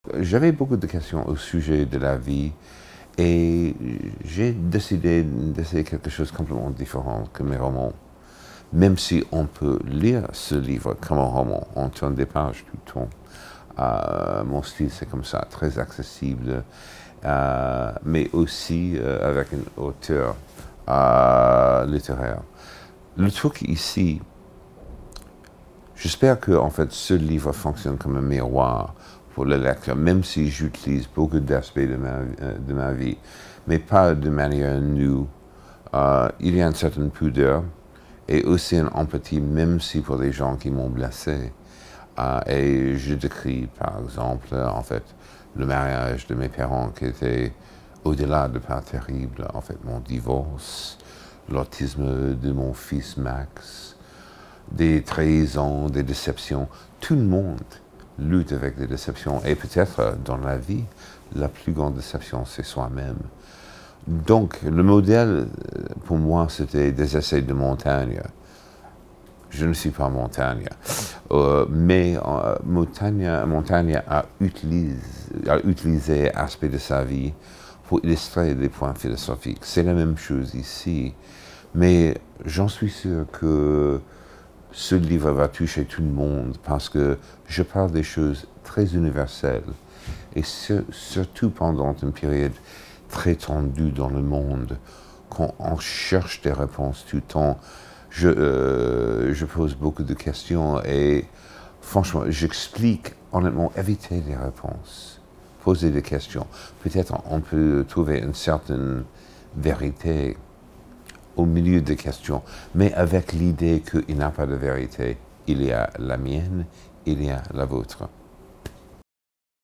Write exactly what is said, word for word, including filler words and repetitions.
j'avais beaucoup de questions au sujet de la vie et j'ai décidé d'essayer quelque chose de complètement différent que mes romans. Même si on peut lire ce livre comme un roman, on tourne des pages tout le temps. Euh, mon style, c'est comme ça, très accessible, euh, mais aussi euh, avec une hauteur euh, littéraire. Le truc ici, j'espère que en fait, ce livre fonctionne comme un miroir pour le lecteur, même si j'utilise beaucoup d'aspects de ma, de ma vie, mais pas de manière nue. Euh, il y a une certaine pudeur et aussi une empathie, même si pour les gens qui m'ont blessé. Euh, et je décris, par exemple, en fait, le mariage de mes parents qui était au-delà de pas terrible, en fait, mon divorce, l'autisme de mon fils Max, des trahisons, des déceptions. Tout le monde lutte avec des déceptions. Et peut-être dans la vie, la plus grande déception, c'est soi-même. Donc, le modèle, pour moi, c'était des essais de montagne. Je ne suis pas Montaigne, euh, mais euh, Montaigne, Montaigne a, utilisé, a utilisé aspects de sa vie pour illustrer des points philosophiques. C'est la même chose ici, mais j'en suis sûr que ce livre va toucher tout le monde parce que je parle des choses très universelles et sur, surtout pendant une période très tendue dans le monde, quand on cherche des réponses tout le temps. Je, euh, je pose beaucoup de questions et franchement, j'explique honnêtement, éviter les réponses, poser des questions. Peut-être on peut trouver une certaine vérité au milieu des questions, mais avec l'idée qu'il n'y a pas de vérité. Il y a la mienne, il y a la vôtre.